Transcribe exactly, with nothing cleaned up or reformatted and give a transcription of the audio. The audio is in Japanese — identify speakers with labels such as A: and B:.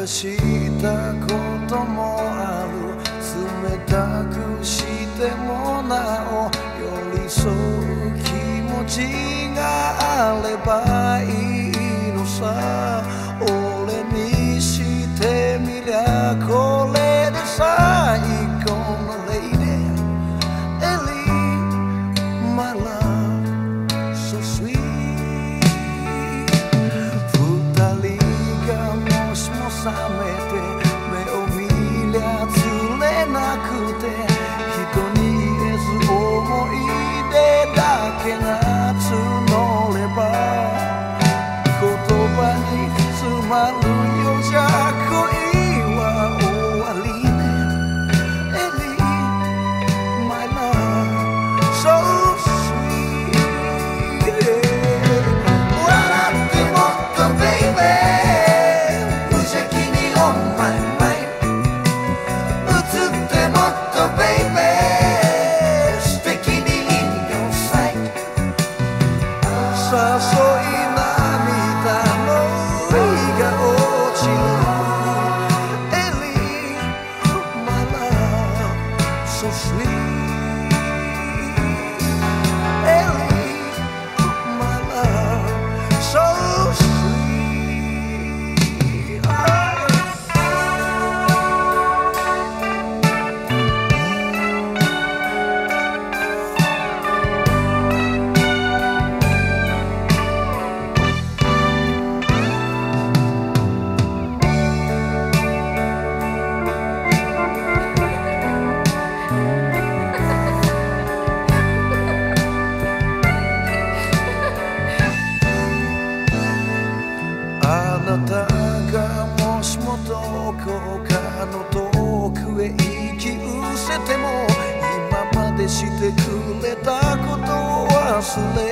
A: したこともある。冷たくしてもなお寄り添う気持ちがあればいいのさ。俺にしてみりゃこれで最高のレイデー。Ellie, my love, so sweet。 二人がもしも覚めて目を見りゃ釣れなくて、人に言えず思い出だけが募れば言葉に詰まるようじゃ恋は終わりね。 Ellie, my love, so sweet。 笑ってもっと baby、 無邪気に on my mind。 映ってもっと baby、 素敵に in your sight。 誘い涙の日が落ちる。 Ellie, my love, so sweet。 Ellie, my love, so sweet。 あなたがもしもどこかの遠くへ行き失せても、今までしてくれたことを忘れ